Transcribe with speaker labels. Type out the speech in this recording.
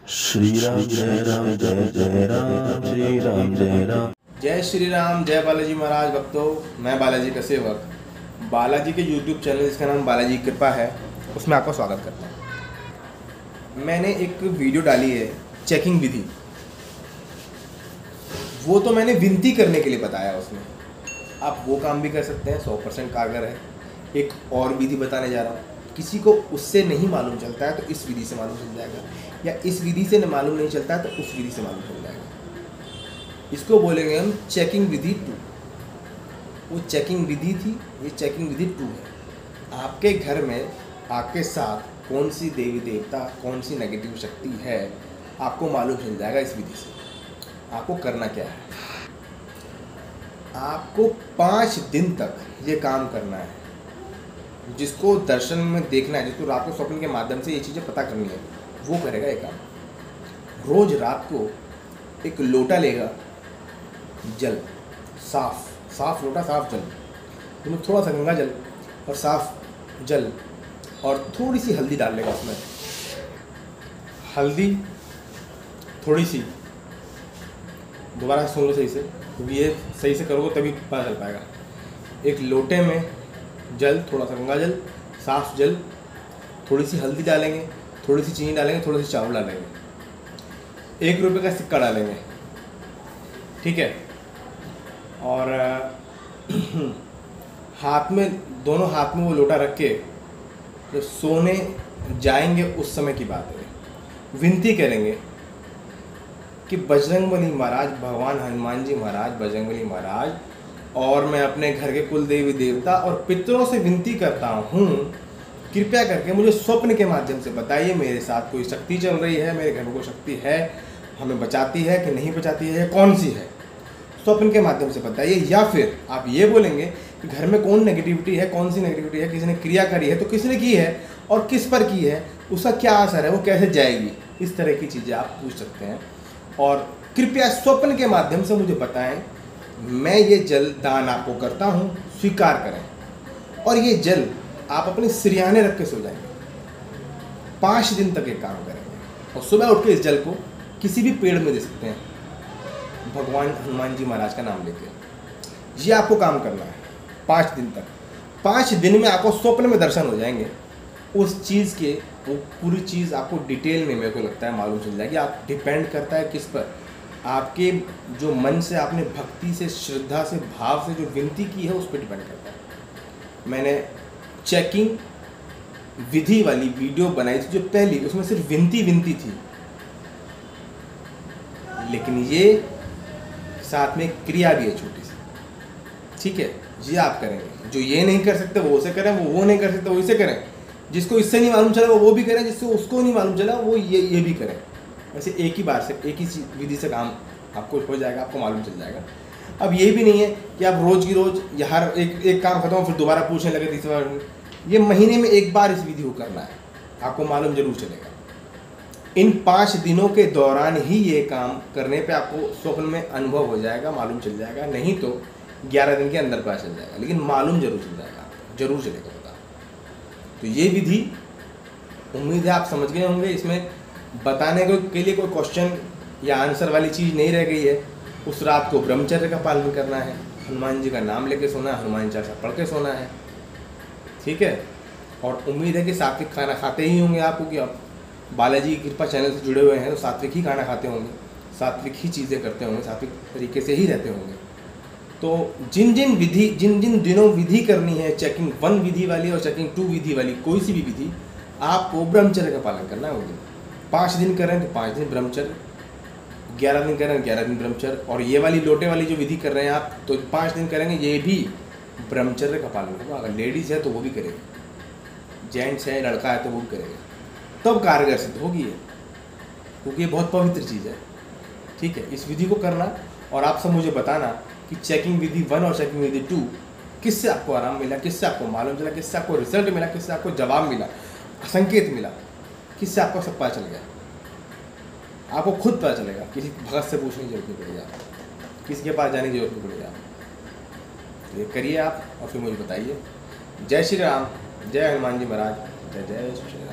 Speaker 1: श्री राम जय राम जय जय राम श्री राम जय राम।
Speaker 2: जय श्री राम, जय बालाजी महाराज भक्तों। मैं बालाजी का सेवक बालाजी के YouTube चैनल जिसका नाम बालाजी की कृपा है उसमें आपका स्वागत करता हूँ। मैंने एक वीडियो डाली है चेकिंग विधि। वो तो मैंने विनती करने के लिए बताया उसमें। आप वो काम भी कर सकते हैं, 100% कारगर है। एक और विधि बताने जा रहा हूँ। किसी को उससे नहीं मालूम चलता है तो इस विधि से मालूम चल जाएगा, या इस विधि से मालूम नहीं चलता है तो उस विधि से मालूम चल जाएगा। इसको बोलेंगे हम चेकिंग विधि 2। वो चेकिंग विधि थी, ये चेकिंग विधि 2 है। आपके घर में आपके साथ कौन सी देवी देवता, कौन सी नेगेटिव शक्ति है, आपको मालूम चल जाएगा इस विधि से। आपको करना क्या है, आपको 5 दिन तक ये काम करना है। जिसको दर्शन में देखना है, जिसको रात को स्वप्न के माध्यम से ये चीज़ें पता करनी है, वो करेगा ये काम। रोज रात को एक लोटा लेगा जल, साफ लोटा, साफ जल, उसमें थोड़ा सा गंगा जल और साफ जल और थोड़ी सी हल्दी डाल लेगा उसमें। हल्दी थोड़ी सी, दोबारा सुन लो सही से, क्योंकि ये सही से करोगे तभी पता चल पाएगा। एक लोटे में जल, थोड़ा सा गंगा जल, साफ जल, थोड़ी सी हल्दी डालेंगे, थोड़ी सी चीनी डालेंगे, थोड़ी सी चावल डालेंगे, 1 रुपये का सिक्का डालेंगे, ठीक है। और हाथ में, दोनों हाथ में वो लोटा रख के जब सोने जाएंगे उस समय की बात है, विनती करेंगे कि बजरंगबली महाराज, भगवान हनुमान जी महाराज, बजरंगबली महाराज, और मैं अपने घर के कुल देवी देवता और पितरों से विनती करता हूँ, कृपया करके मुझे स्वप्न के माध्यम से बताइए मेरे साथ कोई शक्ति चल रही है, मेरे घर में कोई शक्ति है, हमें बचाती है कि नहीं बचाती है, कौन सी है, स्वप्न के माध्यम से बताइए। या फिर आप ये बोलेंगे कि घर में कौन नेगेटिविटी है, कौन सी नेगेटिविटी है, किसी ने क्रिया करी है तो किसने की है और किस पर की है, उसका क्या असर है, वो कैसे जाएगी, इस तरह की चीज़ें आप पूछ सकते हैं। और कृपया स्वप्न के माध्यम से मुझे बताएं, मैं ये जल दान आपको करता हूँ, स्वीकार करें। और ये जल आप अपने सिरहाने रख के सो जाएंगे। 5 दिन तक ये काम करेंगे और सुबह उठ के इस जल को किसी भी पेड़ में दे सकते हैं, भगवान हनुमान जी महाराज का नाम लेके। ये आपको काम करना है 5 दिन तक। 5 दिन में आपको स्वप्न में दर्शन हो जाएंगे उस चीज़ के, वो पूरी चीज़ आपको डिटेल में मेरे को लगता है मालूम चल जाएगी। आप डिपेंड करता है किस पर, आपके जो मन से आपने भक्ति से, श्रद्धा से, भाव से जो विनती की है उस पर डिपेंड करता है। मैंने चेकिंग विधि वाली वीडियो बनाई थी जो पहली, उसमें सिर्फ विनती थी, लेकिन ये साथ में क्रिया भी है छोटी सी, ठीक है। ये आप करेंगे, जो ये नहीं कर सकते वो उसे करें, वो नहीं कर सकते वो इसे करें, जिसको इससे नहीं मालूम चला वो भी करें, जिसको उसको नहीं मालूम चला वो ये भी करें। वैसे एक ही बार से, एक ही विधि से काम आपको हो जाएगा, आपको मालूम चल जाएगा। अब ये भी नहीं है कि आप रोज़ की रोज़ या हर एक काम खत्म फिर दोबारा पूछने लगे तीसरी बार। ये महीने में एक बार इस विधि को करना है, आपको मालूम जरूर चलेगा। इन 5 दिनों के दौरान ही ये काम करने पे आपको स्वप्न में अनुभव हो जाएगा, मालूम चल जाएगा। नहीं तो 11 दिन के अंदर पता चल जाएगा, लेकिन मालूम जरूर चल जाएगा, आपको जरूर चलेगा पता। तो ये विधि उम्मीद है आप समझ गए होंगे। इसमें बताने के लिए कोई क्वेश्चन या आंसर वाली चीज़ नहीं रह गई है। उस रात को ब्रह्मचर्य का पालन करना है, हनुमान जी का नाम लेके सोना है, हनुमान चालीसा पढ़ के सोना है, ठीक है। और उम्मीद है कि सात्विक खाना खाते ही होंगे आप, क्योंकि आप बालाजी की कृपा चैनल से जुड़े हुए हैं तो सात्विक ही खाना खाते होंगे, सात्विक ही चीज़ें करते होंगे, सात्विक तरीके से ही रहते होंगे। तो जिन जिन दिनों विधि करनी है, चेकिंग 1 विधि वाली और चेकिंग 2 विधि वाली, कोई सी भी विधि, आपको ब्रह्मचर्य का पालन करना है वो दिन। 5 दिन करें तो 5 दिन ब्रह्मचर्य, 11 दिन करें 11 दिन ब्रह्मचर्य। और ये वाली लोटे वाली जो विधि कर रहे हैं आप, तो 5 दिन करेंगे, ये भी ब्रह्मचर्य का पालन होगा। अगर लेडीज़ है तो वो भी करेगी, जेंट्स है, लड़का है तो वो भी करेगा, तब कारगर सिद्ध होगी ये, क्योंकि ये बहुत पवित्र चीज़ है, ठीक है। इस विधि को करना और आप सब मुझे बताना कि चेकिंग विधि 1 और चेकिंग विधि 2 किससे आपको आराम मिला, किससे आपको मालूम चला, किससे आपको रिजल्ट मिला, किससे आपको जवाब मिला, संकेत मिला, किससे आपको सब पता चल गया। आपको खुद पता चलेगा, किसी भगत से पूछने की जरूरत नहीं पड़ेगी, आप किसी के पास जाने की जरूरत नहीं पड़ेगी। आप तो ये करिए आप और फिर मुझे बताइए। जय श्री राम, जय हनुमान जी महाराज, जय जय श्री राम।